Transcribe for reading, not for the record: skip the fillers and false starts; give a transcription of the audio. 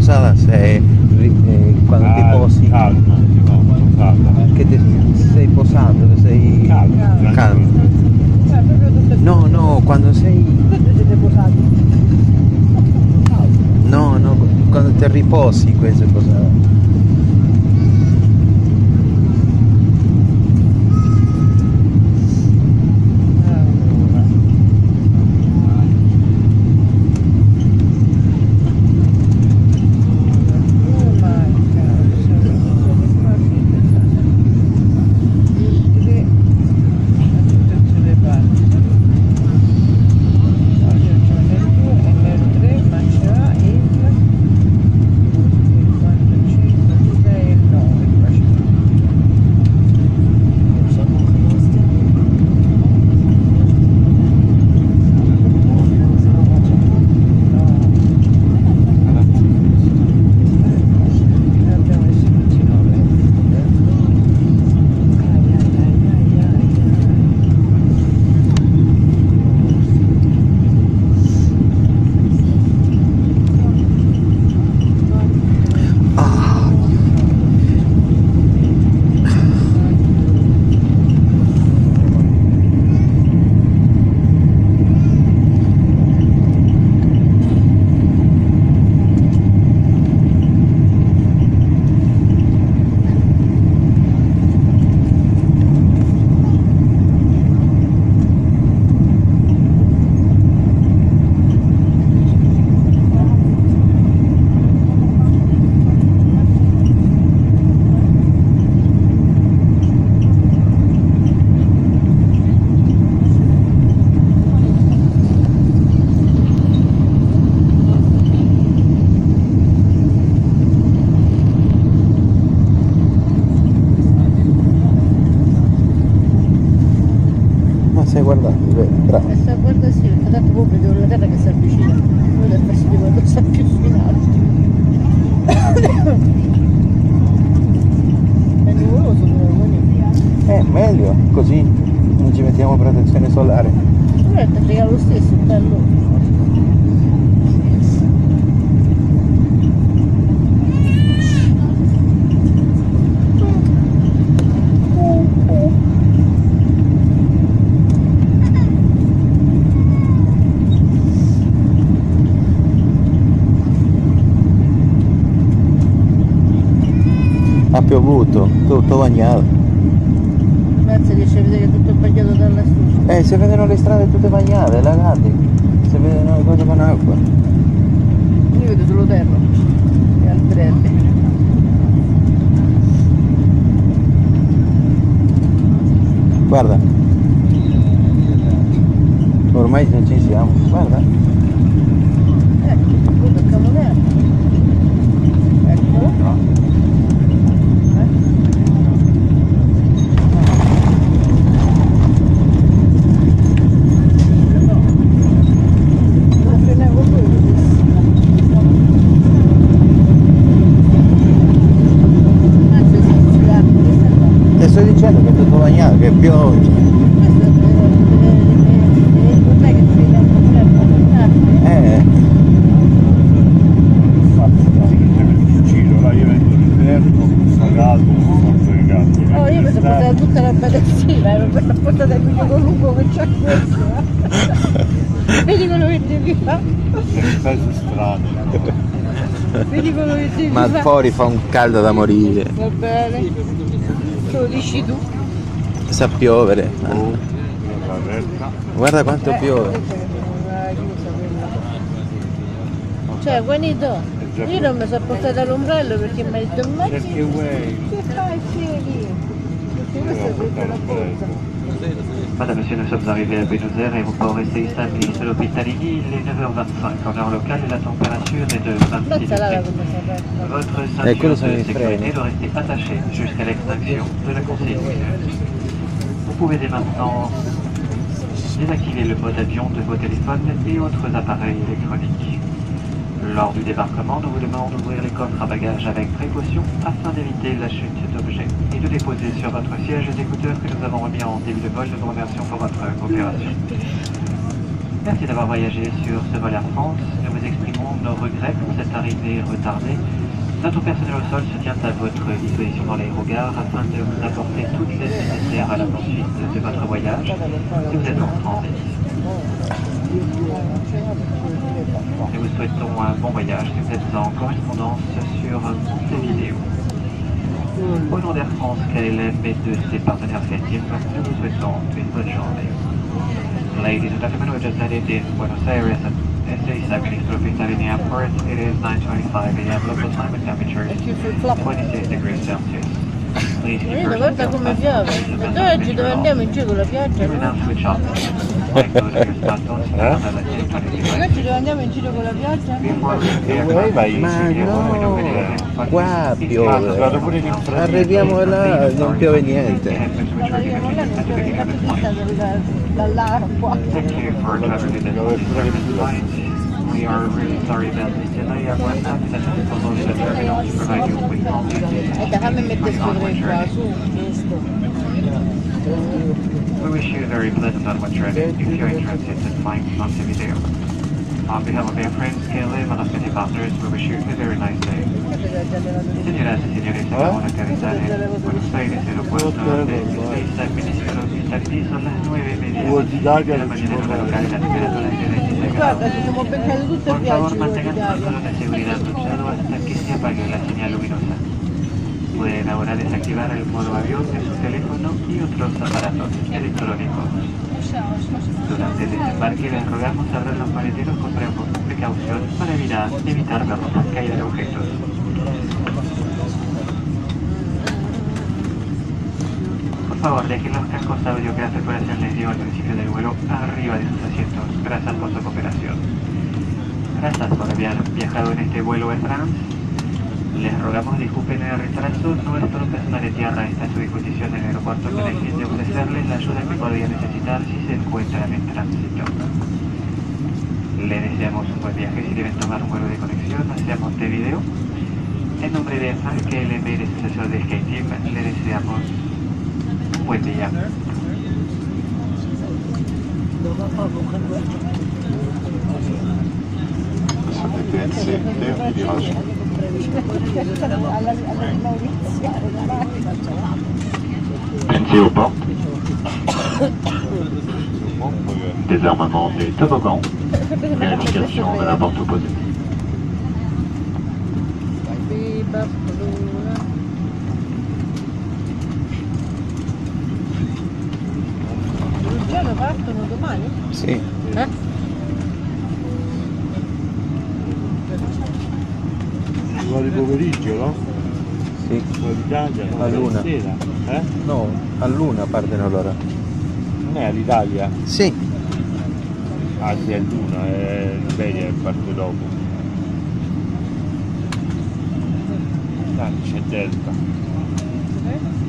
posata se quando ti posi, calma, che ti sei posato, sei calmo. No, no, quando sei... siete posati? No, no, quando ti riposi questo è posato. Stai guardando, vero? Bravo. Sta guardando sì, tanto poi vedo la terra che si avvicina, non dà fastidio quando sta più in alto. È nuvoloso però, quindi. Meglio, così non ci mettiamo protezione solare. Guarda, ti frega lo stesso, è bello. Ha piovuto, tutto bagnato. Grazie, riesci a vedere che tutto è bagnato dalla stufa. Si vedono le strade tutte bagnate, lagate, si vedono le cose con acqua. Io vedo solo terra e alberelli. Guarda. Ormai non ci siamo, guarda. Ecco, poi toccamo terra. Eccolo. Sto dicendo che è tutto bagnato, che piove. Oh, io mi sono portata tutta la bagazzina, mi sono portata il video lungo che c'ha questo. Vedi quello che devi fare? Vedi quello che devi Ma fare? fuori fa un caldo da morire. Va bene, lo dici tu. Sa piovere. Guarda quanto piove. Cioè, Juanito, io non mi sono portata l'ombrello perché mi hai detto ma che fai Feli? Perché questo è tutta la cosa. Madame, Monsieur, nous sommes arrivés à Buenos Aires, aéroport essai stabilis de l'hôpital Iggy, il est 9h25 en heure locale et la température est de 26 Mettila degrés. come si è aperta. Votre quello ceinture sono de i sécurité freni. doit rester attachée jusqu'à l'extinction de la consigne. Vous pouvez dès maintenant désactiver le mode avion de vos téléphones et autres appareils électroniques. Lors du débarquement, nous vous demandons d'ouvrir les coffres à bagages avec précaution afin d'éviter la chute d'objets et de déposer sur votre siège les écouteurs que nous avons remis en début de vol. Nous vous remercions pour votre coopération. Merci d'avoir voyagé sur ce vol Air France. Nous vous vous exprimons nos regrets pour cette arrivée retardée. Notre personnel au sol se tient à votre disposition dans l'aérogare afin de vous apporter toutes les aides nécessaires à la poursuite de votre voyage si vous êtes en transit. Nous vous souhaitons un bon voyage si vous êtes en correspondance sur Montevideo. Au nom d'Air France, KLM et de ses partenaires SkyTeam, nous vous souhaitons une bonne journée. Ladies and gentlemen, we just landed in Buenos Aires at SAI San Ministro Pistarini Airport. It is 9:25 a.m. local time and temperature is 26 degrees Celsius. Please keep your guarda come piove. E noi oggi dove andiamo in giro con la pioggia? You will now switch off. Like those of your smartphones, Oggi dove andiamo in giro con la pioggia? Ma no, qua piove. Arriviamo là e non piove niente. Arriviamo là non piove dall'acqua. Thank you for traveling with us. We are really sorry about this delay. Our WhatsApp is at the disposal of the terminal to provide you with all the Fammi mettere sopra qua, su, questo. We wish you a very pleasant onward journey if you're interested in flying to Montevideo. On behalf of Air France, KLM and hospitality partners, we wish you a very nice day. Señoras y señores, acabamos de aterrizar en Buenos Aires, aeropuerto de SAI San Ministro Pistarini, son las 9:30 de la mañana en hora local y la temperatura es de 26 Guarda, grados. ci siamo beccati tutti i Por favor, viaggi mantengan su con cinturón de seguridad luchado hasta que se apague la señal luminosa. Pueden ahora desactivar el modo avión de su teléfono y otros aparatos electrónicos. Durante el desembarque les rogamos abrir los maleteros con precaución para evitar la caída de objetos. Por favor, dejen los cascos audio que la tripulación les dio al principio del vuelo arriba de sus asientos. Gracias por su cooperación. Gracias por haber viajado en este vuelo Air France. Les rogamos disculpen el retraso. Nuestro personal de tierra está a su disposición en el aeropuerto con el fin de ofrecerles la ayuda que podría necesitar si se encuentran en tránsito. Le deseamos un buen viaje si deben tomar un vuelo de conexión hacia Montevideo. En nombre de France KLM y de su asesor de SkyTeam, le deseamos un buen día. Pensez aux portes. Désarmement des toboggans. Vérification de la porte opposée. Già partono domani? Sì. Di pomeriggio, no? Sì. All'Italia, no? All'una. Sera, eh? No, all'una partono loro. Non è all'Italia? Sì. Ah sì, è l'una, è Liberia che parte dopo. C'è Delta.